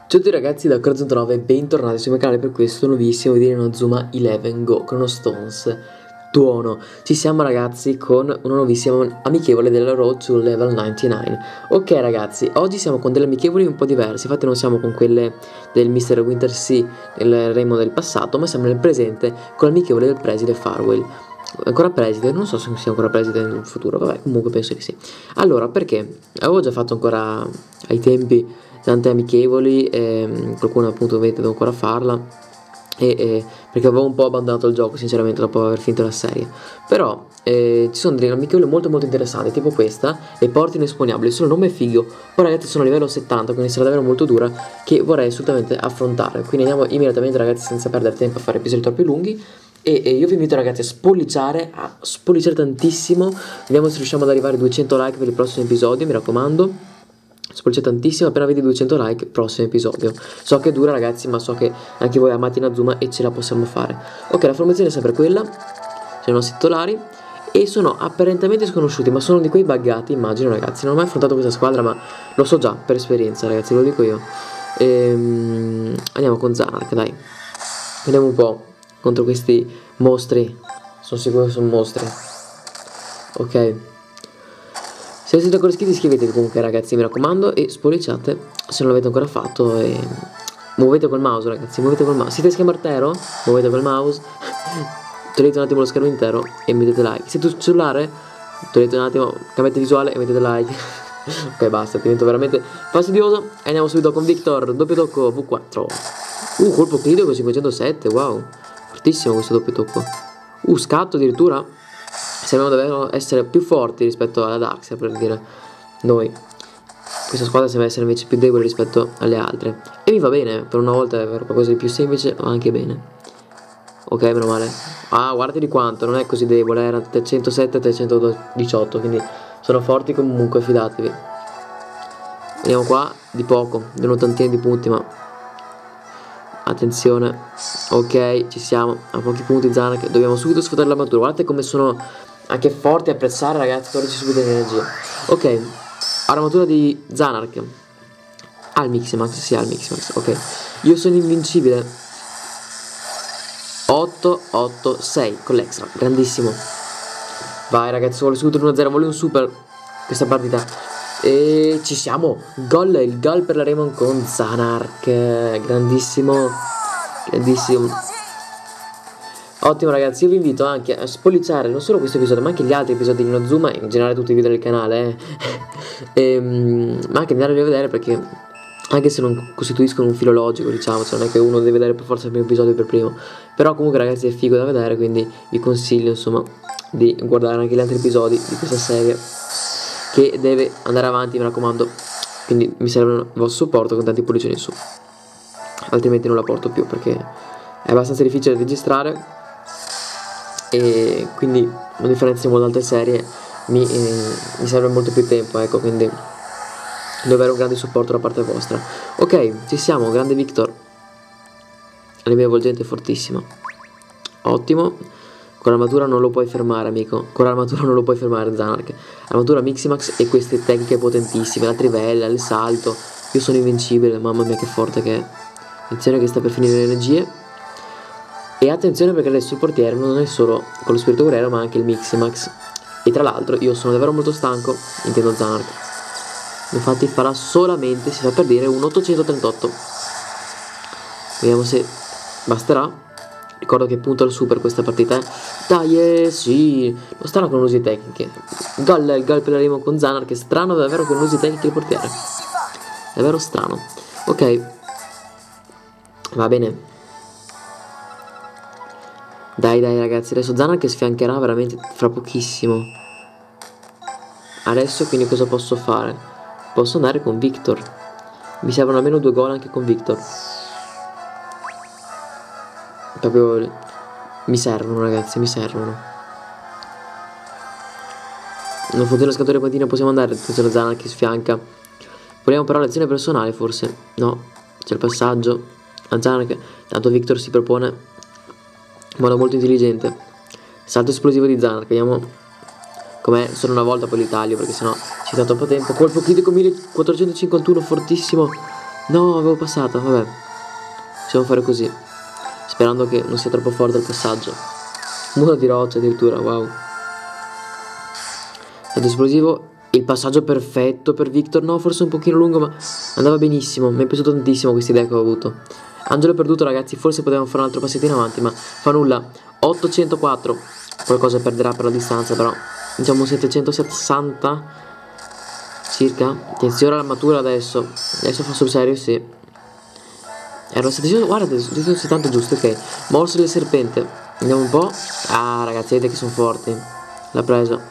Ciao a tutti ragazzi da Corazon9 e bentornati sul mio canale per questo nuovissimo video di Inazuma 11 Go Chronostones Tuono. Ci siamo ragazzi con una nuovissima amichevole della Road to Level 99. Ok ragazzi, oggi siamo con delle amichevoli un po' diverse, infatti non siamo con quelle del Mr. Winter Sea nel Remo del passato, ma siamo nel presente con l'amichevole del preside Farewell. Ancora preside, non so se sia ancora preside nel futuro, vabbè comunque penso che sì. Allora, perché? Avevo già fatto ancora ai tempi tante amichevoli, qualcuno appunto vedete devo ancora farla perché avevo un po' abbandonato il gioco sinceramente dopo aver finito la serie. Però ci sono delle amichevoli molto interessanti, tipo questa, le porte inespugnabili. Il solo nome è figo. Poi ragazzi sono a livello 70, quindi sarà davvero molto dura, che vorrei assolutamente affrontare. Quindi andiamo immediatamente ragazzi senza perdere tempo a fare episodi troppo lunghi. E io vi invito ragazzi a spolliciare tantissimo. Vediamo se riusciamo ad arrivare a 200 like per il prossimo episodio, mi raccomando. Spolliciate tantissimo, appena vedi 200 like, prossimo episodio. So che dura ragazzi, ma so che anche voi amate Inazuma e ce la possiamo fare. Ok, la formazione è sempre quella, sono i nostri titolari e sono apparentemente sconosciuti, ma sono di quei buggati, immagino ragazzi. Non ho mai affrontato questa squadra, ma lo so già per esperienza ragazzi, ve lo dico io. Andiamo con Zanark, dai. Vediamo un po' contro questi mostri. Sono sicuro che sono mostri. Ok. Se siete ancora iscritti iscrivetevi comunque ragazzi, mi raccomando, e spolliciate se non l'avete ancora fatto e muovete col mouse ragazzi, muovete col mouse. Siete schermo intero? Muovete col mouse, togliete un attimo lo schermo intero e mettete like. Siete sul cellulare? Togliete un attimo, cambiate visuale e mettete like. Ok basta, divento veramente fastidioso e andiamo subito con Victor, doppio tocco V4. Colpo critico con 507, wow, fortissimo questo doppio tocco. Scatto addirittura. Sembriamo davvero essere più forti rispetto alla Darkseid, per dire noi. Questa squadra sembra essere invece più debole rispetto alle altre. E mi va bene, per una volta è qualcosa di più semplice, va anche bene. Ok, meno male. Ah, guardate di quanto, non è così debole, era 307 318, quindi sono forti comunque, fidatevi. Vediamo qua, di poco, di un'ottantina di punti, ma attenzione. Ok, ci siamo, a pochi punti Zanark, dobbiamo subito sfruttare l'armatura. Guardate come sono anche forti a apprezzare ragazzi, toglici subito l'energia. Ok, armatura di Zanark. Al Miximax, sì al Miximax, ok. Io sono invincibile. 8-8-6 con l'extra, grandissimo. Vai ragazzi, vuole subito l'1-0, vuole un super questa partita. E ci siamo, gol, il gol per la Raymond con Zanark. Grandissimo, grandissimo. Ottimo ragazzi, io vi invito anche a spolliciare non solo questo episodio ma anche gli altri episodi di Inazuma, in generale tutti i video del canale ma anche andare a rivedere, perché anche se non costituiscono un filo logico, diciamo, cioè non è che uno deve vedere per forza il primo episodio per primo, però comunque ragazzi è figo da vedere, quindi vi consiglio insomma di guardare anche gli altri episodi di questa serie che deve andare avanti, mi raccomando, quindi mi serve il vostro supporto con tanti pollicioni in su, altrimenti non la porto più perché è abbastanza difficile da registrare e quindi a differenza di molte altre serie mi serve molto più tempo, ecco, quindi devo avere un grande supporto da parte vostra. Ok, ci siamo, grande Victor, anemia volgente fortissima, ottimo. Con l'armatura non lo puoi fermare amico, con l'armatura non lo puoi fermare Zanark. Armatura Miximax e queste tecniche potentissime, la trivella, il salto, io sono invincibile, mamma mia che forte che è. Attenzione che sta per finire le energie. E attenzione perché adesso il portiere non è solo con lo spirito guerriero ma anche il Miximax. E tra l'altro io sono davvero molto stanco, intendo Zanark. Infatti farà solamente, si fa per dire, un 838. Vediamo se basterà. Ricordo che punto al super questa partita. Dai, sì, non stanno con usi tecniche. Il gol per l'arrivo con Zanark, è strano davvero con usi tecniche il portiere. Davvero strano. Ok, va bene. Dai ragazzi, adesso Zanark sfiancherà veramente fra pochissimo. Adesso quindi cosa posso fare? Posso andare con Victor. Mi servono almeno 2 gol anche con Victor. Proprio mi servono ragazzi, mi servono. Non funziona il scatore pantina, possiamo andare. Attenzione Zanark che sfianca. Vogliamo però l'azione personale forse? No, c'è il passaggio a Zanark. Tanto Victor si propone in modo molto intelligente. Salto esplosivo di Zanark, vediamo com'è solo una volta, poi li taglio perché sennò ci sta troppo tempo. Colpo critico 1451, fortissimo. No, avevo passata, vabbè. Possiamo fare così, sperando che non sia troppo forte il passaggio. Muro di roccia addirittura, wow. Stato esplosivo. Il passaggio perfetto per Victor. No, forse un pochino lungo, ma andava benissimo. Mi è piaciuto tantissimo questa idea che ho avuto. Angelo perduto, ragazzi. Forse potevamo fare un altro passettino avanti, ma fa nulla. 804. Qualcosa perderà per la distanza, però diciamo 760 circa. Attenzione all'armatura adesso. Adesso fa sul serio, sì. Ero 700. Guarda, 770 giusto, ok. Morso del serpente. Andiamo un po'. Ah, ragazzi, vedete che sono forti. L'ha preso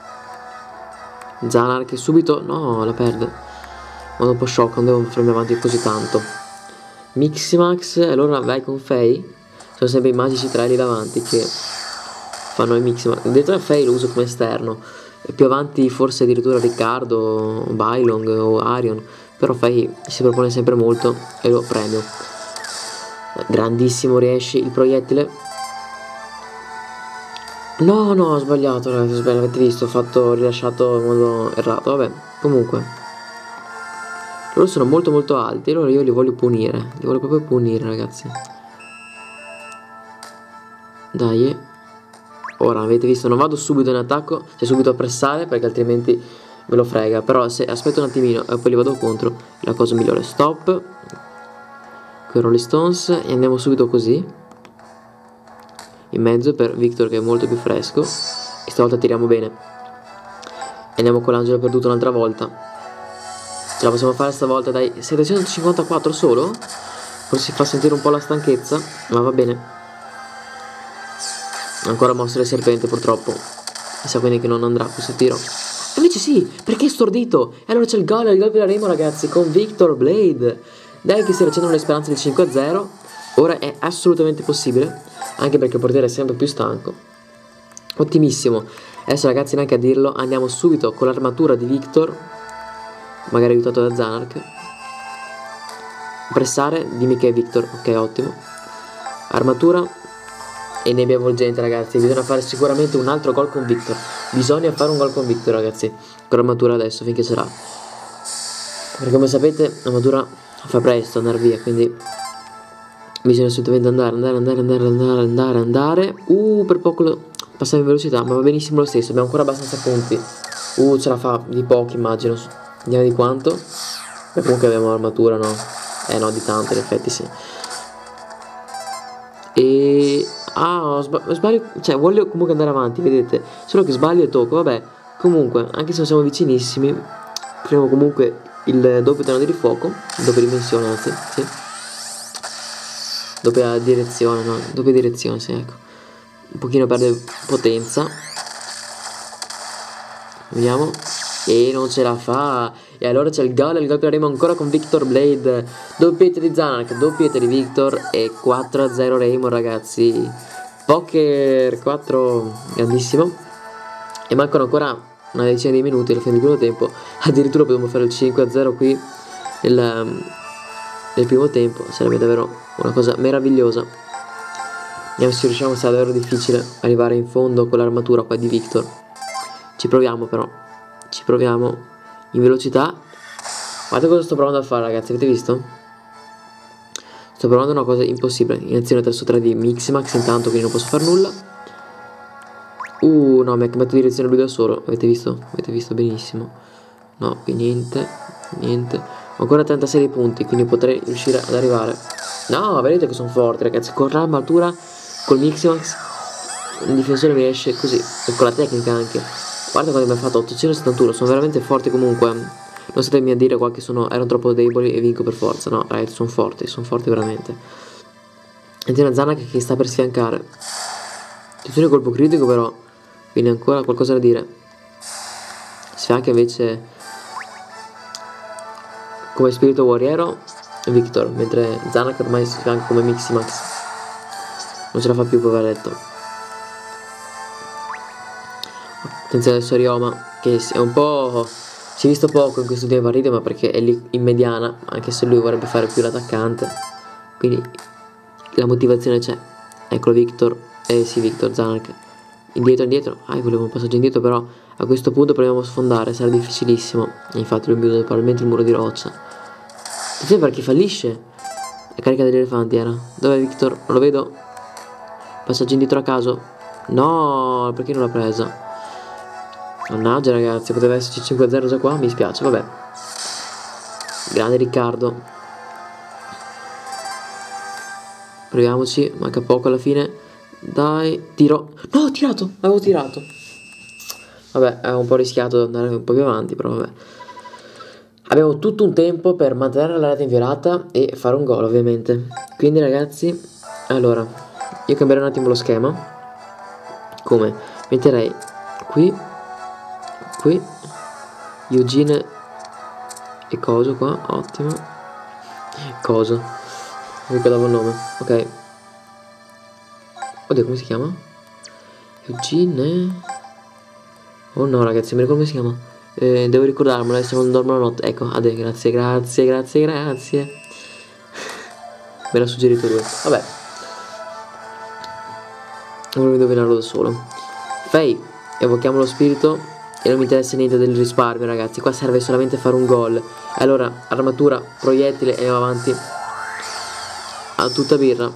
Zanar, che subito, no, la perde. Vado un po' shock, non devo farmi avanti così tanto. Miximax, allora vai con Faye. Sono sempre i magici tre lì davanti che fanno il Miximax. Addirittura Faye lo uso come esterno. E più avanti forse addirittura Riccardo, Bylong o Arion. Però Faye si propone sempre molto e lo premio. Grandissimo, riesci il proiettile. No, no, ho sbagliato, ragazzi, avete visto, ho rilasciato in modo errato, vabbè, comunque. Loro sono molto molto alti, allora io li voglio punire, li voglio proprio punire, ragazzi. Dai. Ora, avete visto, non vado subito in attacco, cioè subito a pressare, perché altrimenti me lo frega. Però se aspetto un attimino e poi li vado contro, la cosa migliore. Stop. Con Rolling Stones e andiamo subito così. In mezzo per Victor che è molto più fresco. E stavolta tiriamo bene. E andiamo con l'angelo perduto un'altra volta. Ce la possiamo fare stavolta, dai. 754 solo. Forse si fa sentire un po' la stanchezza, ma va bene. Ancora mosso del serpente purtroppo. Mi sa quindi che non andrà questo tiro. Invece sì, perché è stordito. E allora c'è il gol della Remo, ragazzi, con Victor Blade. Dai che si riaccendono le speranze del 5-0. Ora è assolutamente possibile, anche perché il portiere è sempre più stanco. Ottimissimo. Adesso, ragazzi, neanche a dirlo, andiamo subito con l'armatura di Victor, magari aiutato da Zanark. Pressare, dimmi che è Victor. Ok, ottimo. Armatura e nebbia avvolgente, ragazzi. Bisogna fare sicuramente un altro gol con Victor. Bisogna fare un gol con Victor, ragazzi, con l'armatura adesso, finché sarà. Perché come sapete l'armatura fa presto andare via, quindi bisogna assolutamente andare. Per poco lo passiamo in velocità, ma va benissimo lo stesso. Abbiamo ancora abbastanza punti. Ce la fa di pochi, immagino. Vediamo di quanto. E comunque abbiamo l'armatura, no? No, di tanto, in effetti sì. E sbaglio, cioè voglio comunque andare avanti, vedete? Solo che sbaglio e tocco, vabbè. Comunque, anche se non siamo vicinissimi, prendiamo comunque il doppio treno di fuoco, doppia dimensione, anzi, sì. Doppia direzione, no? Doppia direzione, sì, ecco. Un pochino perde potenza. Vediamo. E non ce la fa. E allora c'è il gol per Remo ancora con Victor Blade. Doppietta di Zanak, doppietta di Victor. E 4-0 Remo, ragazzi. Poker 4, grandissimo. E mancano ancora una decina di minuti alla fine del primo tempo. Addirittura potremmo fare il 5-0 qui nel primo tempo. Sarebbe davvero una cosa meravigliosa. Vediamo se riusciamo, sarà davvero difficile arrivare in fondo con l'armatura qua di Victor. Ci proviamo però. Ci proviamo in velocità. Guardate cosa sto provando a fare, ragazzi, avete visto? Sto provando una cosa impossibile. In azione 3-3 di Miximax intanto, quindi non posso fare nulla. No, mi ha cambiato direzione lui da solo. Avete visto? Avete visto benissimo. No, qui niente. Niente. Ho ancora 36 punti, quindi potrei riuscire ad arrivare. No, vedete che sono forti, ragazzi. Con l'armatura, col Miximax, un difensore mi riesce così. E con la tecnica anche. Guarda quando mi ha fatto 871. Sono veramente forti comunque. Non statemi a dire qua che erano troppo deboli e vinco per forza. No, ragazzi, sono forti veramente. E c'è una Zanak che sta per sfiancare. Attenzione colpo critico però. Quindi ancora qualcosa da dire. Sfianca invece come spirito guerriero Victor, mentre Zanak ormai si sfianca come Miximax. Non ce la fa più, poveretto. Attenzione adesso a Ryoma, che è un po'... si è visto poco in queste ultime partite, ma perché è lì in mediana, anche se lui vorrebbe fare più l'attaccante. Quindi la motivazione c'è. Eccolo Victor. Sì, Victor, Zanak. Indietro. Volevo un passaggio indietro, però a questo punto proviamo a sfondare, sarà difficilissimo. E infatti lui mi usa probabilmente il muro di roccia. Attenzione perché fallisce. La carica degli elefanti era. Dov'è Victor? Non lo vedo. Passaggio indietro a caso. No, perché non l'ha presa? Mannaggia ragazzi, poteva esserci 5-0 già qua, mi spiace, vabbè. Grande Riccardo. Proviamoci, manca poco alla fine. Dai, tiro. No, ho tirato, avevo tirato. Vabbè, avevo un po' rischiato di andare un po' più avanti, però vabbè. Abbiamo tutto un tempo per mantenere la rete inviolata e fare un gol, ovviamente. Quindi ragazzi, allora, io cambierei un attimo lo schema. Come? Metterei qui, Eugene e Coso qua, ottimo. Coso, non ricordavo il nome, ok. Oddio, come si chiama? Eugene. Oh no ragazzi, non mi ricordo come si chiama. Devo ricordarmelo, se non dormo la notte. Ecco, Ade, grazie. Me l'ha suggerito lui. Vabbè, non volevo indovinarlo da solo. Fei, evochiamo lo spirito. E non mi interessa niente del risparmio ragazzi. Qua serve solamente fare un gol. Allora, armatura, proiettile e andiamo avanti. A tutta birra.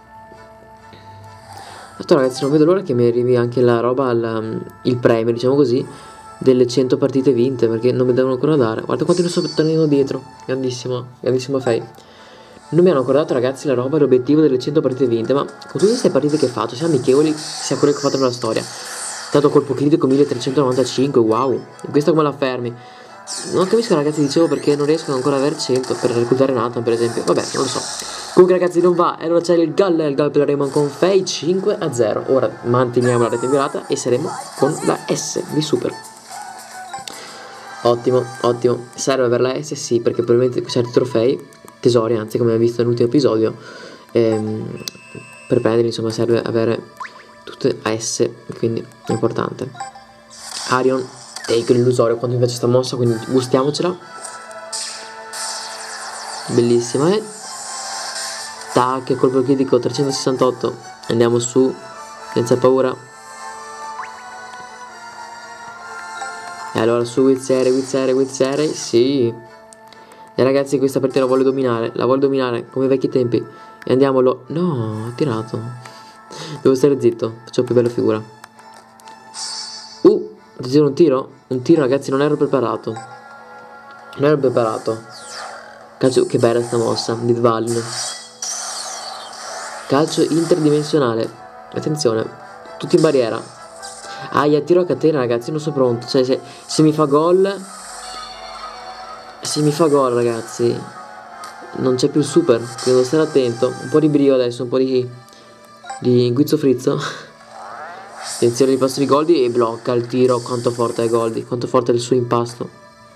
Tanto ragazzi, non vedo l'ora che mi arrivi anche la roba, il premio, diciamo così, delle 100 partite vinte, perché non mi devono ancora dare. Guarda quanto ne sto tornando dietro. Grandissimo Fei. Non mi hanno ancora dato ragazzi la roba e l'obiettivo delle 100 partite vinte, ma con tutte queste partite che ho fatto, sia amichevoli, sia quelle che ho fatto nella storia. Tanto colpo critico 1395, wow. E questa come la fermi? Non capisco ragazzi, dicevo, perché non riesco ancora ad avere 100 per reclutare Nathan per esempio. Vabbè, non lo so. Comunque ragazzi non va. E allora c'è il gol per la Raymond con Fei 5-0. Ora manteniamo la rete inviolata e saremo con la S di super. Ottimo. Serve per la S? Sì, perché probabilmente certi trofei, tesori anzi, come abbiamo visto nell'ultimo episodio, per prenderli insomma serve avere tutte a S, quindi è importante. Arion take l'illusorio quando invece sta mossa, quindi gustiamocela. Bellissima, tac, colpo critico 368. Andiamo su senza paura. E allora su with serie, sì. E ragazzi questa partita la voglio dominare come ai vecchi tempi. E andiamolo. No, ho tirato. Devo stare zitto, faccio più bella figura. Attenzione, un tiro ragazzi, non ero preparato. Calcio, che bella sta mossa di Dvalin. Calcio interdimensionale. Attenzione, tutti in barriera. Tiro a catena ragazzi, non sono pronto. Cioè se mi fa gol ragazzi, non c'è più il super, quindi devo stare attento. Un po' di brio adesso, un po' di guizzo frizzo. Attenzione, ripasso di Goldie e blocca il tiro. Quanto forte è Goldie, quanto forte è il suo impasto.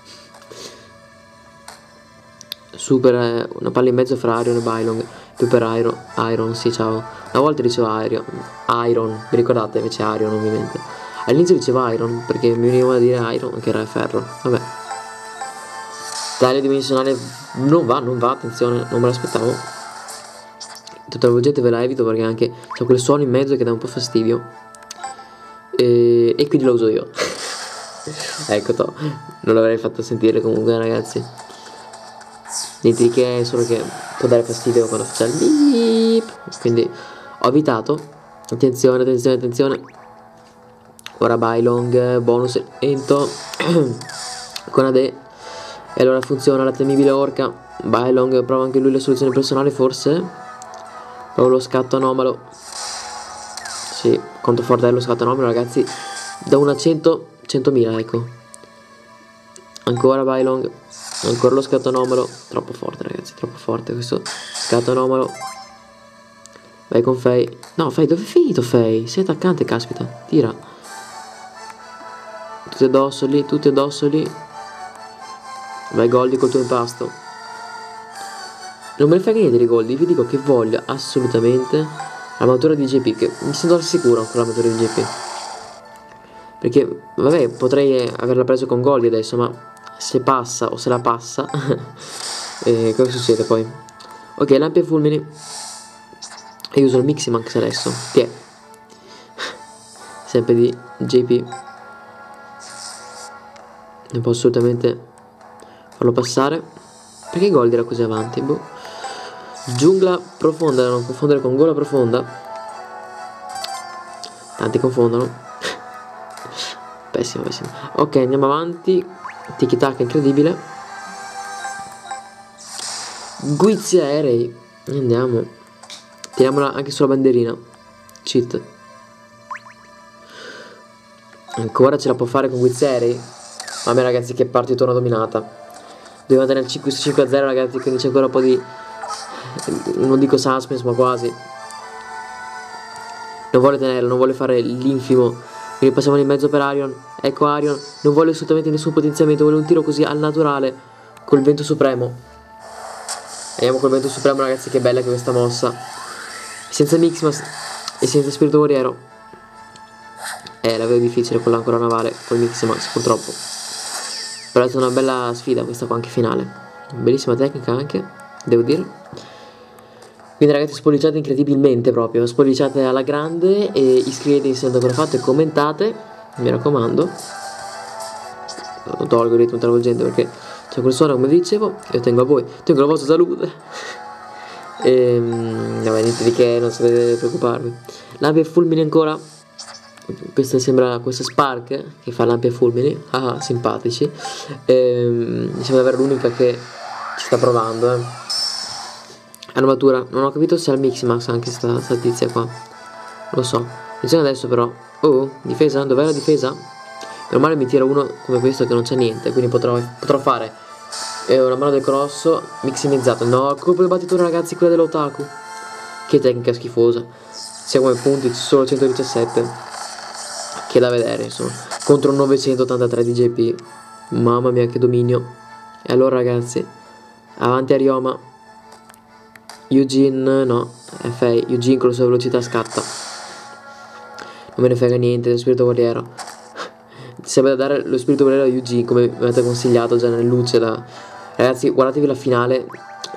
Super, una palla in mezzo fra Arion e Bylong. Più per Iron, sì, ciao. Una volta dicevo Iron, vi ricordate? Invece Arion ovviamente. All'inizio dicevo Iron perché mi veniva a dire Iron, che era ferro. Vabbè. Taglio dimensionale non va, attenzione, non me l'aspettavo. Tutta la volgente ve la evito perché anche c'è quel suono in mezzo che dà un po' fastidio. E quindi lo uso io. Ecco, non l'avrei fatto sentire comunque ragazzi. Niente di che, solo che può dare fastidio quando faccia il beep. Quindi ho evitato. Attenzione. Ora Bylong, bonus lento con Ade. E allora funziona la temibile orca. Bylong prova anche lui la soluzione personale forse. Prova lo scatto anomalo. Sì, quanto forte è lo scatto anomalo ragazzi. Da 1 a 100.000 ecco. Ancora Bylong. Ancora lo scatto anomalo. Troppo forte ragazzi, troppo forte questo scatto anomalo. Vai con Fei. No Fei, dove è finito Fei? Sei attaccante, caspita. Tira. Tutti addosso lì. Vai Goldie col tuo impasto. Non me ne frega niente di Goldie. Vi dico che voglio assolutamente l'armatura di JP, che mi sento al sicuro con l'armatura di JP. Perché vabbè, potrei averla preso con Goldie adesso, ma se passa o se la passa cosa succede poi? Ok, lampi e fulmini. E uso il Miximax adesso. Che è sempre di JP. Non posso assolutamente farlo passare. Perché Gold era così avanti? Boh. Giungla profonda, da non confondere con gola profonda. Tanti confondono. Pessimo, pessimo. Ok, andiamo avanti. Tiki taka incredibile. Guizzi aerei. Andiamo. Tiriamola anche sulla bandierina. Cheat. Ancora ce la può fare con guizzi aerei. Vabbè ragazzi, che partitona dominata. Dobbiamo andare al 5-5-0 ragazzi, quindi c'è ancora un po' di... non dico suspense, ma quasi. Non vuole tenerlo, non vuole fare l'infimo. Quindi passiamo in mezzo per Arion. Ecco Arion, non vuole assolutamente nessun potenziamento, vuole un tiro così al naturale col vento supremo. Andiamo col vento supremo ragazzi, che bella che questa mossa. Senza Mixmas e senza spirito guerriero. La vedo difficile con l'ancora navale, con Mixmas purtroppo. Però è stata una bella sfida questa qua, anche finale. Bellissima tecnica anche, devo dire. Quindi ragazzi, spolliciate incredibilmente proprio, spolliciate alla grande e iscrivetevi se non ancora fatto e commentate, mi raccomando. Lo tolgo il ritmo travolgente perché c'è quel suono, come vi dicevo, io tengo a voi, tengo la vostra salute. Vabbè, niente di che, non dovete preoccuparvi. Lampi e fulmini ancora. Questa sembra questa Spark che fa lampi e fulmini. Ah, simpatici. Diciamo di avere l'unica che ci sta provando, Armatura, non ho capito se ha il Miximax anche sta tizia qua. Lo so. Attenzione adesso però. Oh, difesa? Dov'è la difesa? Meno male mi tira uno come questo che non c'è niente, quindi potrò fare una mano del cross maximizzato. No, colpo di battitura ragazzi, quella dell'Otaku. Che tecnica schifosa. Siamo come punti, solo 117. Che da vedere insomma. Contro 983 di JP. Mamma mia che dominio. E allora ragazzi, avanti a Ryoma. Eugene, no, FA, Eugene con la sua velocità scatta. Non me ne frega niente dello spirito guerriero. Serve da dare lo spirito guerriero a Eugene, come mi avete consigliato già nel luce Ragazzi, guardatevi la finale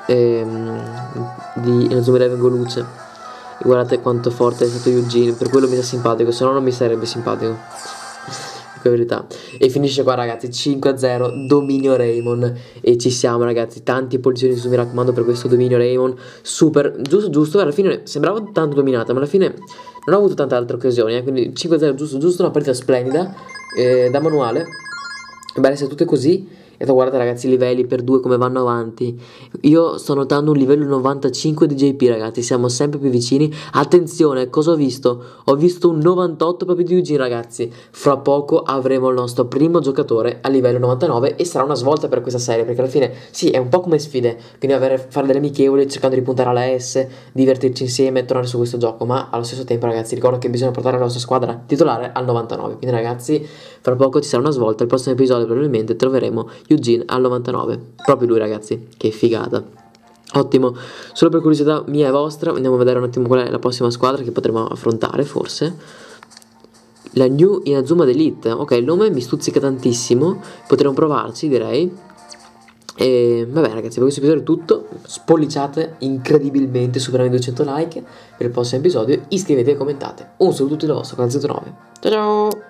di Inazuma Eleven Go Luce. E guardate quanto forte è stato Eugene. Per quello mi sta simpatico, se no non mi sarebbe simpatico. Che verità. E finisce qua ragazzi, 5-0, dominio Raymond. E ci siamo ragazzi, tanti pollici su, mi raccomando, per questo dominio Raymond. Super, giusto, alla fine sembrava tanto dominata, ma alla fine non ho avuto tante altre occasioni, quindi 5-0 giusto, una partita splendida, da manuale. Bene, se tutte così. E guardate ragazzi i livelli per due come vanno avanti. Io sto notando un livello 95 di JP ragazzi, siamo sempre più vicini. Attenzione, cosa ho visto? Ho visto un 98 proprio di Eugene ragazzi. Fra poco avremo il nostro primo giocatore a livello 99 e sarà una svolta per questa serie, perché alla fine sì, è un po' come sfide, quindi fare delle amichevoli cercando di puntare alla S, divertirci insieme e tornare su questo gioco. Ma allo stesso tempo ragazzi ricordo che bisogna portare la nostra squadra titolare al 99. Quindi ragazzi, fra poco ci sarà una svolta. Il prossimo episodio probabilmente troveremo Eugene al 99. Proprio lui ragazzi, che figata. Ottimo. Solo per curiosità mia e vostra, andiamo a vedere un attimo qual è la prossima squadra che potremo affrontare forse. La New Inazuma Elite. Ok, il nome mi stuzzica tantissimo, potremo provarci direi. E vabbè ragazzi, per questo episodio è tutto. Spolliciate incredibilmente, superiamo i 200 like per il prossimo episodio. Iscrivetevi e commentate. Un saluto a tutti da vostro Canal 09. Ciao ciao.